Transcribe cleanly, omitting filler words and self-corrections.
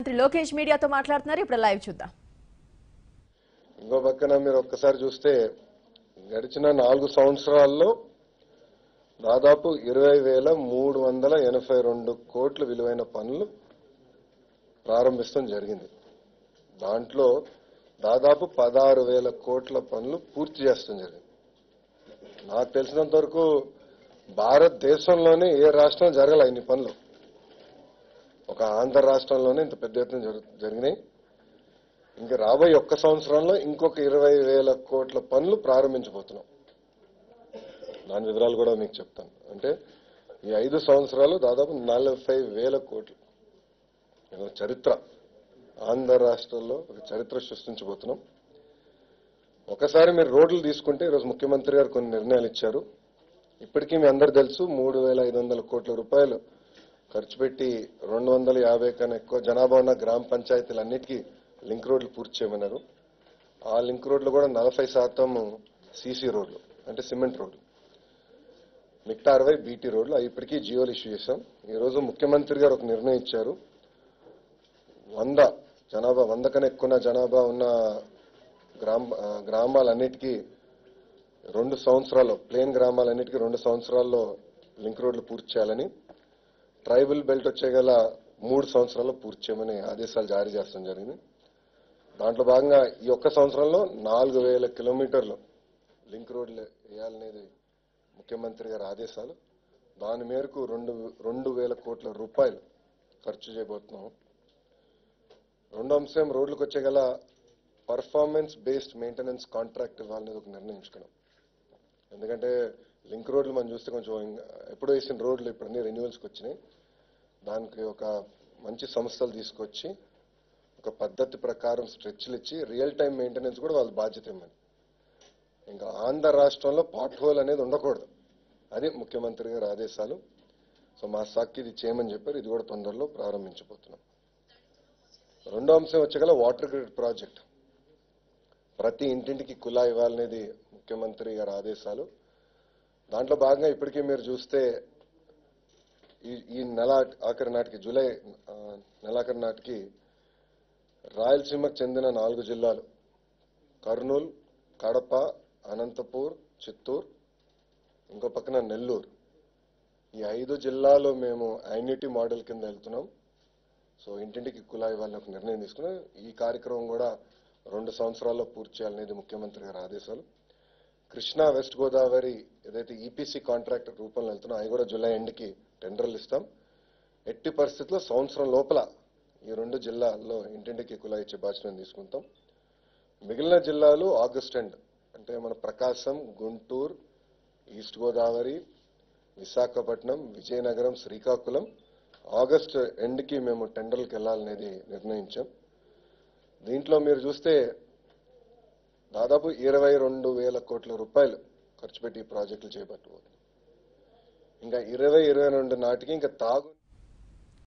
మంత్రి లోకేష్ మీడియాతో మాట్లాడుతున్నారు. ఇప్పుడు లైవ్ చూద్దాం. ఇంకో పక్కన మీరు ఒక్కసారి చూస్తే గడిచిన 4 సంవత్సరాల్లో దాదాపు 20,382 కోట్ల విలువైన పనులు ప్రారంభించడం జరిగింది. దాంట్లో దాదాపు 16,000 కోట్ల పనులు పూర్తి చేస్తాం జరిగింది. నాకు తెలిసినంత వరకు భారతదేశంలోనే ఏ రాష్ట్రం జరగల ఇన్ని పనులు. ఒక ఆంధ్ర రాష్ట్రంలోనే ఇంత పెద్ద ఎత్తున జరిగినాయి. ఇంకా రాబోయే ఒక్క సంవత్సరంలో ఇంకొక 20,000 కోట్ల పనులు ప్రారంభించబోతున్నాం. దాని వివరాలు కూడా మీకు చెప్తాను. అంటే ఈ 5 సంవత్సరాలు దాదాపు 40,000 కోట్లు చరిత్ర, ఆంధ్ర రాష్ట్రంలో ఒక చరిత్ర సృష్టించబోతున్నాం. ఒకసారి మీరు రోడ్లు తీసుకుంటే ఈరోజు ముఖ్యమంత్రి గారు కొన్ని నిర్ణయాలు ఇచ్చారు. ఇప్పటికీ మీ అందరు తెలుసు 3,500 కోట్ల రూపాయలు ఖర్చు పెట్టి 250 కన్నా ఎక్కువ జనాభా ఉన్న గ్రామ పంచాయతీలన్నిటికీ లింక్ రోడ్లు పూర్తి చేయమన్నారు. ఆ లింక్ రోడ్లు కూడా 40% సీసీ రోడ్లు, అంటే సిమెంట్ రోడ్లు, మిగతా 60 బీటీ రోడ్లు. అవి ఇప్పటికీ జియోలు ఇష్యూ చేశాం. ఈరోజు ముఖ్యమంత్రి గారు ఒక నిర్ణయం ఇచ్చారు. 100 కన్నా ఎక్కువ జనాభా ఉన్న గ్రామాలన్నిటికీ 2 సంవత్సరాల్లో, ప్లేన్ గ్రామాలన్నిటికీ 2 సంవత్సరాల్లో లింక్ రోడ్లు పూర్తి చేయాలని, ట్రైబల్ బెల్ట్ వచ్చేగల 3 సంవత్సరాల్లో పూర్తి చేయమని ఆదేశాలు జారీ చేస్తాం జరిగింది. దాంట్లో భాగంగా ఈ ఒక్క సంవత్సరంలో 4,000 కిలోమీటర్లు లింక్ రోడ్లు వేయాలనేది ముఖ్యమంత్రి గారి ఆదేశాలు. దాని మేరకు 2,000 కోట్ల రూపాయలు ఖర్చు చేయబోతున్నాం. రెండో అంశం, రోడ్లకు వచ్చేగల పర్ఫార్మెన్స్ బేస్డ్ మెయింటెనెన్స్ కాంట్రాక్ట్ ఇవ్వాలనేది ఒక నిర్ణయించుకున్నాం. ఎందుకంటే లింక్ రోడ్లు మనం చూస్తే కొంచెం ఎప్పుడు వేసిన రోడ్లు ఇప్పుడు అన్ని రెన్యువల్స్కి వచ్చినాయి. దానికి ఒక మంచి సంస్థలు తీసుకొచ్చి ఒక పద్ధతి ప్రకారం స్ట్రెచ్లు ఇచ్చి రియల్ టైం మెయింటెనెన్స్ కూడా వాళ్ళ బాధ్యత ఇవ్వమని. ఇంకా ఆంధ్ర రాష్ట్రంలో పాట్ హోల్ అనేది ఉండకూడదు, అది ముఖ్యమంత్రి గారి ఆదేశాలు. సో మా శాఖకి ఇది చేయమని చెప్పారు. ఇది కూడా తొందరలో ప్రారంభించబోతున్నాం. రెండో అంశం వచ్చేగల వాటర్ గ్రిడ్ ప్రాజెక్ట్. ప్రతి ఇంటింటికి కుళా ఇవ్వాలనేది ముఖ్యమంత్రి గారి ఆదేశాలు. దాంట్లో భాగంగా ఇప్పటికీ మీరు చూస్తే ఈ నెల ఆఖరి నాటికి, జూలై నెలాఖరి నాటికి రాయలసీమకు చెందిన 4 జిల్లాలు, కర్నూలు, కడప, అనంతపూర్, చిత్తూరు, ఇంకో పక్కన నెల్లూరు, ఈ 5 జిల్లాలో మేము ఐన్యూటీ మోడల్ కింద వెళ్తున్నాం. సో ఇంటింటికి కుళాయి ఇవ్వాలని ఒక నిర్ణయం తీసుకున్నాం. ఈ కార్యక్రమం కూడా 2 సంవత్సరాల్లో పూర్తి చేయాలనేది ముఖ్యమంత్రి గారి ఆదేశాలు. కృష్ణా, వెస్ట్ గోదావరి ఏదైతే ఈపీసీ కాంట్రాక్ట్ రూపంలో వెళ్తున్నాం, అవి కూడా జూలై ఎండ్కి టెండర్లు ఇస్తాం. ఎట్టి పరిస్థితుల్లో సంవత్సరం లోపల ఈ 2 జిల్లాల్లో ఇంటింటికి కుళాయి ఇచ్చే బాధ్యతను తీసుకుంటాం. మిగిలిన జిల్లాలు ఆగస్ట్ ఎండ్, అంటే మన ప్రకాశం, గుంటూరు, ఈస్ట్ గోదావరి, విశాఖపట్నం, విజయనగరం, శ్రీకాకుళం ఆగస్ట్ ఎండ్కి మేము టెండర్లకు వెళ్లాలనేది నిర్ణయించాం. దీంట్లో మీరు చూస్తే దాదాపు 22,000 కోట్ల రూపాయలు ఖర్చు పెట్టి ఈ ప్రాజెక్టులు చేపట్టబోతున్నాం. ఇంకా 2022 నాటికి ఇంకా